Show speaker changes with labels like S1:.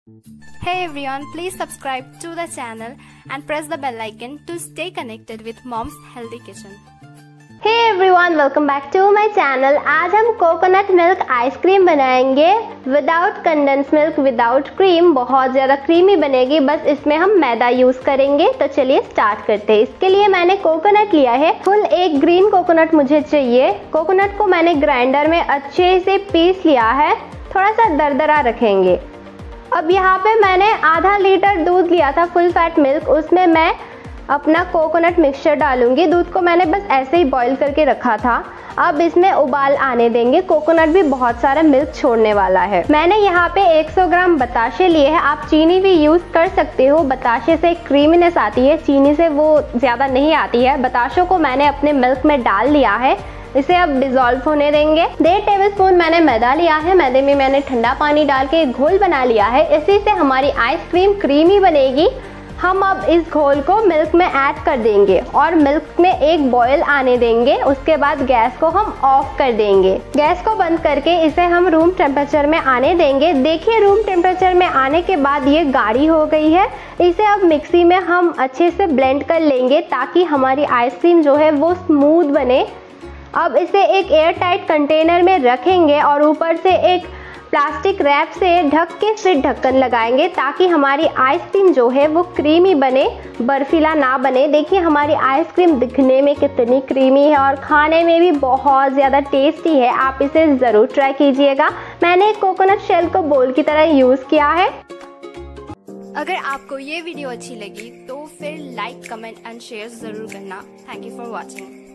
S1: Hey everyone, please subscribe to the channel and press the bell icon to stay connected with Mom's Healthy Kitchen.
S2: Hey everyone, welcome back to my channel. आज हम coconut milk ice cream बनाएंगे without condense milk, without cream. बहुत ज़्यादा creamy बनेगी, बस इसमें हम मैदा use करेंगे। तो चलिए स्टार्ट करते हैं। इसके लिए मैंने कोकोनट लिया है फुल, एक ग्रीन कोकोनट मुझे चाहिए। कोकोनट को मैंने ग्राइंडर में अच्छे से पीस लिया है, थोड़ा सा दरदरा रखेंगे। अब यहाँ पे मैंने आधा लीटर दूध लिया था, फुल फैट मिल्क, उसमें मैं अपना कोकोनट मिक्सचर डालूंगी। दूध को मैंने बस ऐसे ही बॉईल करके रखा था। अब इसमें उबाल आने देंगे। कोकोनट भी बहुत सारा मिल्क छोड़ने वाला है। मैंने यहाँ पे 100 ग्राम बताशे लिए हैं। आप चीनी भी यूज़ कर सकते हो, बताशे से क्रीमीनेस आती है, चीनी से वो ज़्यादा नहीं आती है। बताशों को मैंने अपने मिल्क में डाल लिया है, इसे अब डिज़ोल्व होने देंगे। 1.5 टेबलस्पून मैंने मैदा लिया है। मैदे में मैंने ठंडा पानी डाल के घोल बना लिया है। इसी से हमारी आइसक्रीम क्रीमी बनेगी। हम अब इस घोल को मिल्क में ऐड कर देंगे और मिल्क में एक बॉयल आने देंगे। उसके बाद गैस को हम ऑफ कर देंगे। गैस को बंद करके इसे हम रूम टेम्परेचर में आने देंगे। देखिए, रूम टेम्परेचर में आने के बाद ये गाढ़ी हो गई है। इसे अब मिक्सी में हम अच्छे से ब्लेंड कर लेंगे ताकि हमारी आइसक्रीम जो है वो स्मूथ बने। अब इसे एक एयर टाइट कंटेनर में रखेंगे और ऊपर से एक प्लास्टिक रैप से ढक के फिर ढक्कन लगाएंगे ताकि हमारी आइसक्रीम जो है वो क्रीमी बने, बर्फीला ना बने। देखिए, हमारी आइसक्रीम दिखने में कितनी क्रीमी है और खाने में भी बहुत ज़्यादा टेस्टी है। आप इसे ज़रूर ट्राई कीजिएगा। मैंने कोकोनट शेल को बोल की तरह यूज़ किया है।
S1: अगर आपको ये वीडियो अच्छी लगी तो फिर लाइक, कमेंट एंड शेयर ज़रूर करना। Thank you for watching.